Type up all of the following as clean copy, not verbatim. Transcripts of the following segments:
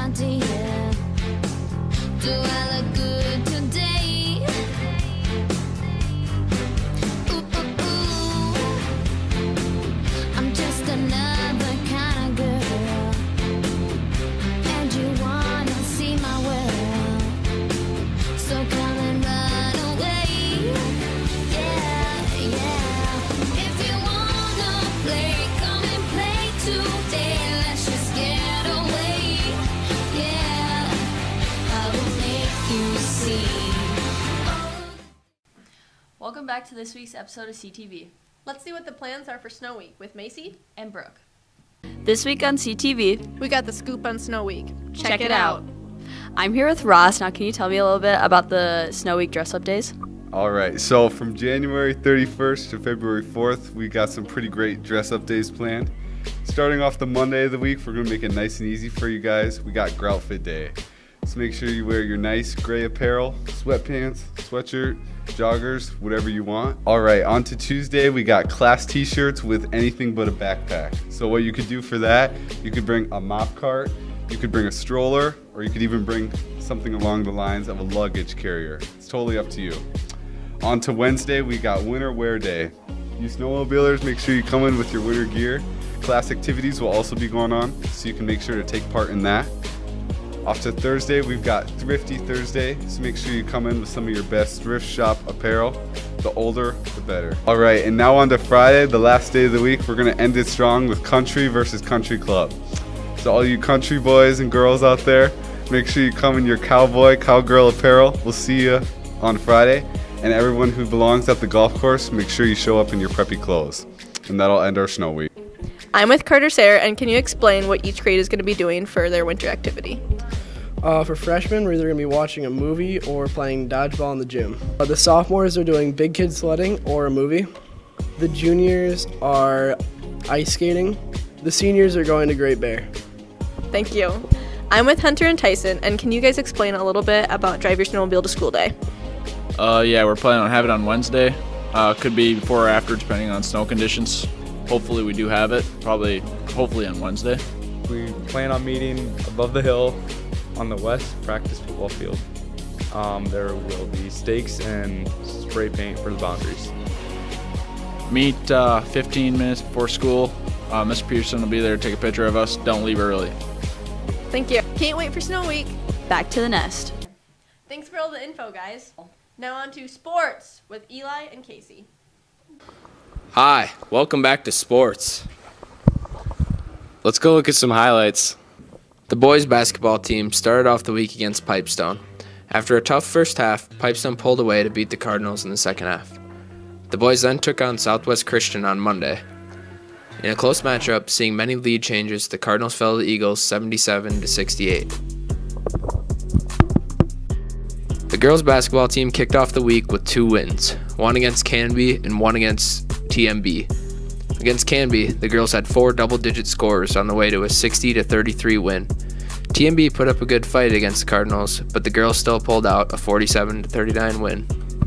dear. Do I look good today? I'm just another kind of girl, and you wanna see my world, so come and run away. Yeah, yeah. If you wanna play, come and play today. Let's just get away. Yeah, I will make you see. Welcome back to this week's episode of CTV. Let's see what the plans are for Snow Week with Macy and Brooke. This week on CTV, We got the scoop on Snow Week. check it out. I'm here with Ross. Now, can you tell me a little bit about the Snow Week dress-up days? All right, so from January 31st to February 4th, we got some pretty great dress-up days planned. Starting off the Monday of the week, we're gonna make it nice and easy for you guys. We got Groutfit Day. So make sure you wear your nice gray apparel, sweatpants, sweatshirt, joggers, whatever you want. All right, on to Tuesday, we got class t-shirts with anything but a backpack. So what you could do for that, you could bring a mop cart, you could bring a stroller, or you could even bring something along the lines of a luggage carrier. It's totally up to you. On to Wednesday, we got Winter Wear Day. You snowmobilers, make sure you come in with your winter gear. Class activities will also be going on, so you can make sure to take part in that. Off to Thursday, we've got Thrifty Thursday, so make sure you come in with some of your best thrift shop apparel. The older, the better. All right, and now on to Friday, the last day of the week. We're gonna end it strong with Country versus Country Club. So all you country boys and girls out there, make sure you come in your cowboy, cowgirl apparel. We'll see you on Friday. And everyone who belongs at the golf course, make sure you show up in your preppy clothes. And that'll end our Snow Week. I'm with Carter Sayre, and can you explain what each grade is going to be doing for their winter activity? For freshmen, we're either going to be watching a movie or playing dodgeball in the gym. The sophomores are doing big kid sledding or a movie. The juniors are ice skating. The seniors are going to Great Bear. Thank you. I'm with Hunter and Tyson, and can you guys explain a little bit about Drive Your Snowmobile to School Day? Yeah, we're planning on having it on Wednesday. Could be before or after, depending on snow conditions. Hopefully we do have it, hopefully on Wednesday. We plan on meeting above the hill on the west practice football field. There will be stakes and spray paint for the boundaries. Meet 15 minutes before school. Mr. Peterson will be there to take a picture of us. Don't leave early. Thank you. Can't wait for Snow Week. Back to the nest. Thanks for all the info, guys. Now on to sports with Eli and Casey. Hi, welcome back to sports. Let's go look at some highlights. The boys basketball team started off the week against Pipestone. After a tough first half, Pipestone pulled away to beat the Cardinals in the second half. The boys then took on Southwest Christian on Monday. In a close matchup, seeing many lead changes, the Cardinals fell to the Eagles 77-68. The girls basketball team kicked off the week with 2 wins, one against Canby and one against TMB. Against Canby, the girls had 4 double-digit scores on the way to a 60-33 win. TMB put up a good fight against the Cardinals, but the girls still pulled out a 47-39 win.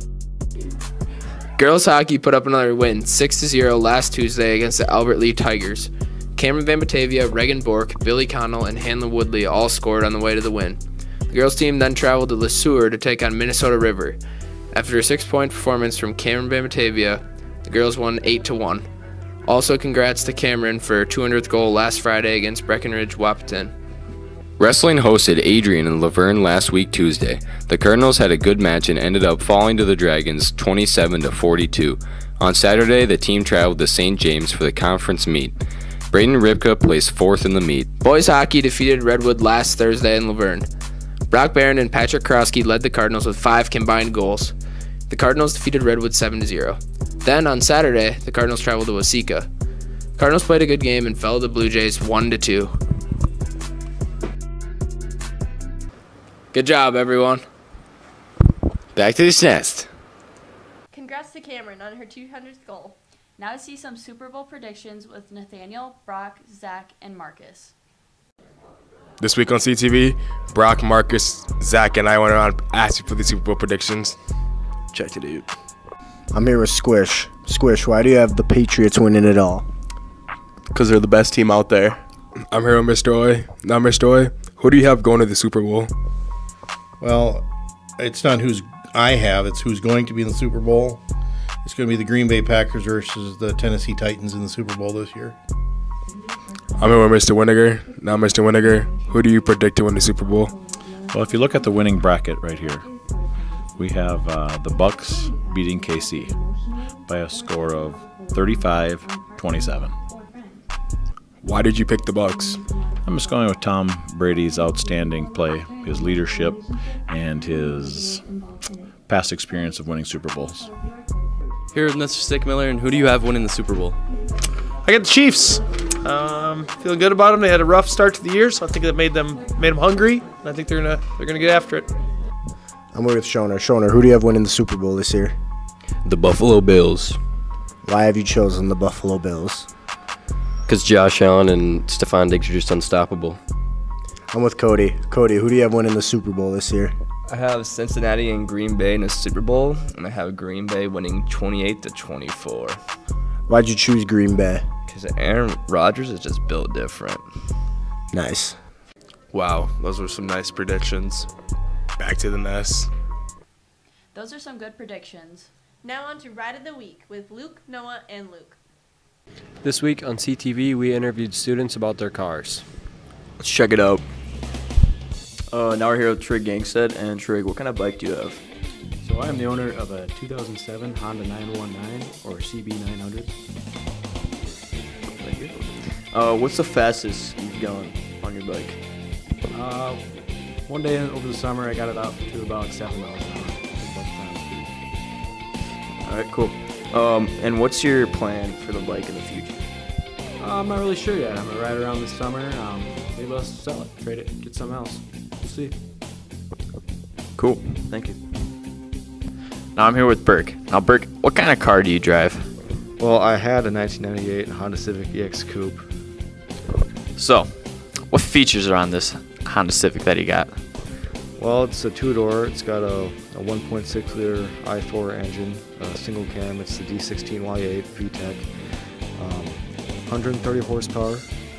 Girls hockey put up another win, 6-0 last Tuesday against the Albert Lee Tigers. Cameron Van Batavia, Reagan Bork, Billy Connell, and Hanlon Woodley all scored on the way to the win. The girls team then traveled to Le Sueur to take on Minnesota River. After a 6-point performance from Cameron Van Batavia, the girls won 8-1. Also congrats to Cameron for her 200th goal last Friday against Breckenridge Wahpeton. Wrestling hosted Adrian and Laverne last week Tuesday. The Cardinals had a good match and ended up falling to the Dragons 27-42. On Saturday, the team traveled to St. James for the conference meet. Braden Ripka placed 4th in the meet. Boys hockey defeated Redwood last Thursday in Laverne. Brock Barron and Patrick Krosky led the Cardinals with 5 combined goals. The Cardinals defeated Redwood 7-0. Then on Saturday, the Cardinals traveled to Waseca. Cardinals played a good game and fell to the Blue Jays 1-2. Good job, everyone. Back to this nest. Congrats to Cameron on her 200th goal. Now to see some Super Bowl predictions with Nathaniel, Brock, Zach, and Marcus. This week on CTV, Brock, Marcus, Zach, and I went around and asked you for the Super Bowl predictions. Check it out. I'm here with Squish. Squish, why do you have the Patriots winning it all? Because they're the best team out there. I'm here with Mr. Oy. Now, Mr. Oy, Who do you have going to the Super Bowl? Well, it's not who's I have, it's who's going to be in the Super Bowl. It's going to be the Green Bay Packers versus the Tennessee Titans in the Super Bowl this year. I'm here with Mr. Winiger. Now, Mr. Winiger, who do you predict to win the Super Bowl? Well, if you look at the winning bracket right here, we have the Bucks beating KC by a score of 35-27. Why did you pick the Bucks? I'm just going with Tom Brady's outstanding play, his leadership, and his past experience of winning Super Bowls. Here is Mr. Stickmiller, and who do you have winning the Super Bowl? I got the Chiefs. Feeling good about them. They had a rough start to the year, so I think that made them hungry. And I think they're gonna get after it. I'm with Shoner. Shoner, who do you have winning the Super Bowl this year? The Buffalo Bills. Why have you chosen the Buffalo Bills? Because Josh Allen and Stephon Diggs are just unstoppable. I'm with Cody. Cody, who do you have winning the Super Bowl this year? I have Cincinnati and Green Bay in a Super Bowl, and I have Green Bay winning 28-24. Why'd you choose Green Bay? Because Aaron Rodgers is just built different. Nice. Wow, those were some nice predictions. Back to the mess. Those are some good predictions. Now on to Ride of the Week with Luke, Noah, and Luke. This week on CTV, we interviewed students about their cars. Let's check it out. Now we're here with Trig Gangstead. And Trig, what kind of bike do you have? So I am the owner of a 2007 Honda 919 or CB900. Thank you. What's the fastest you've gone on your bike? One day over the summer, I got it up to about 7 miles an hour. All right, cool. And what's your plan for the bike in the future? I'm not really sure yet. I'm gonna ride around this summer. Maybe I'll sell it, trade it, get something else. We'll see. Cool. Thank you. Now I'm here with Burke. Now, Burke, what kind of car do you drive? Well, I had a 1998 Honda Civic EX Coupe. So, what features are on this Honda Civic that you got? Well, it's a two-door. It's got a 1.6-liter i4 engine, a single cam. It's the D16Y8 VTEC, 130 horsepower.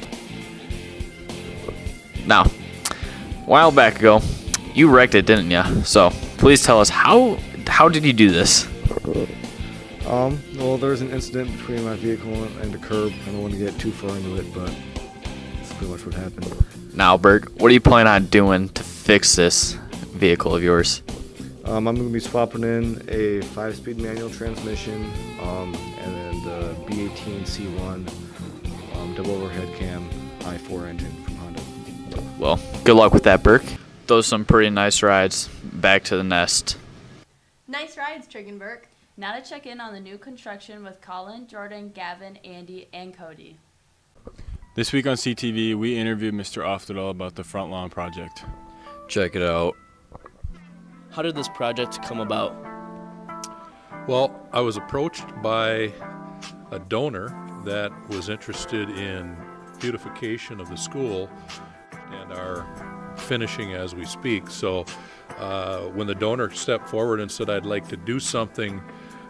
Now, a while back ago, you wrecked it, didn't you? So, please tell us, how did you do this? Well, there was an incident between my vehicle and a curb. I don't want to get too far into it, but that's pretty much what happened. Now, Burke, what do you plan on doing to fix this vehicle of yours? I'm going to be swapping in a 5-speed manual transmission and then the B18 C1 double overhead cam i4 engine from Honda. Well, good luck with that, Burke. Those are some pretty nice rides. Back to the nest. Nice rides, Trig and Burke. Now to check in on the new construction with Colin, Jordan, Gavin, Andy, and Cody. This week on CTV, we interviewed Mr. Oftedal about the front lawn project. Check it out. How did this project come about? Well, I was approached by a donor that was interested in beautification of the school and are finishing as we speak. So when the donor stepped forward and said, I'd like to do something,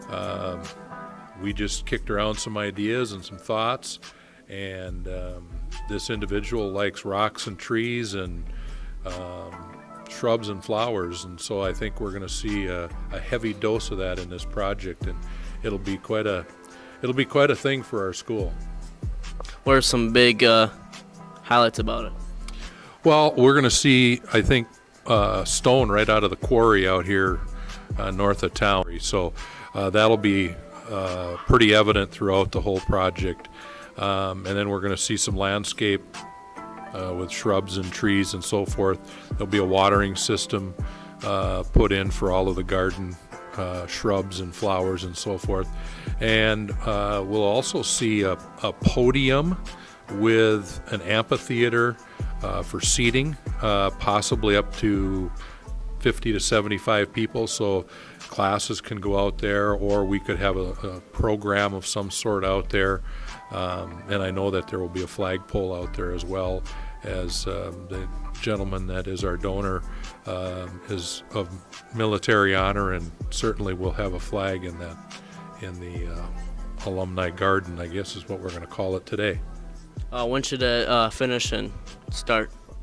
we just kicked around some ideas and some thoughts. And this individual likes rocks and trees and shrubs and flowers, and so I think we're going to see a heavy dose of that in this project, and it'll be quite a thing for our school. What are some big highlights about it? Well, we're going to see, I think, stone right out of the quarry out here north of town, so that'll be pretty evident throughout the whole project. And then we're going to see some landscape with shrubs and trees and so forth. There'll be a watering system put in for all of the garden shrubs and flowers and so forth. And we'll also see a podium with an amphitheater for seating, possibly up to 50 to 75 people, so classes can go out there, or we could have a program of some sort out there. And I know that there will be a flagpole out there as well, as the gentleman that is our donor is of military honor, and certainly will have a flag in the alumni garden, I guess is what we're going to call it today. When should it finish and start?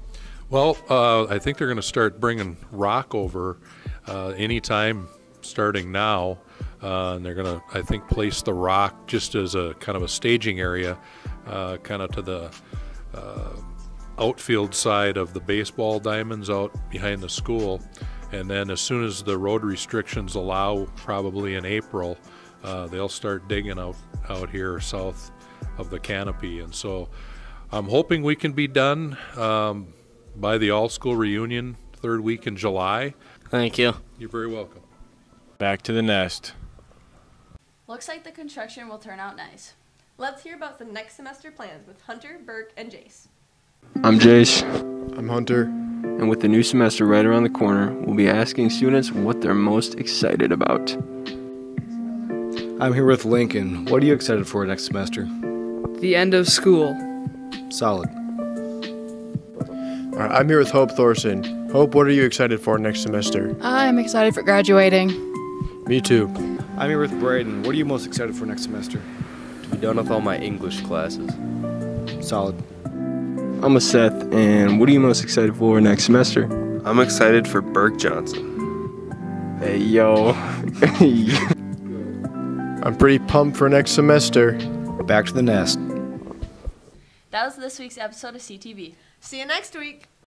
Well, I think they're going to start bringing rock over anytime starting now. And they're going to, I think, place the rock just as a kind of a staging area, kind of to the outfield side of the baseball diamonds out behind the school. And then as soon as the road restrictions allow, probably in April, they'll start digging out here south of the canopy. And so I'm hoping we can be done by the all-school reunion, third week in July. Thank you. You're very welcome. Back to the nest. Looks like the construction will turn out nice. Let's hear about some next semester plans with Hunter, Burke, and Jace. I'm Jace. I'm Hunter. And with the new semester right around the corner, we'll be asking students what they're most excited about. I'm here with Lincoln. What are you excited for next semester? The end of school. Solid. All right, I'm here with Hope Thorson. Hope, what are you excited for next semester? I'm excited for graduating. Me too. I'm here with Braden. What are you most excited for next semester? To be done with all my English classes. Solid. I'm a Seth, and what are you most excited for next semester? I'm excited for Burke Johnson. Hey, yo. I'm pretty pumped for next semester. Back to the nest. That was this week's episode of CTV. See you next week.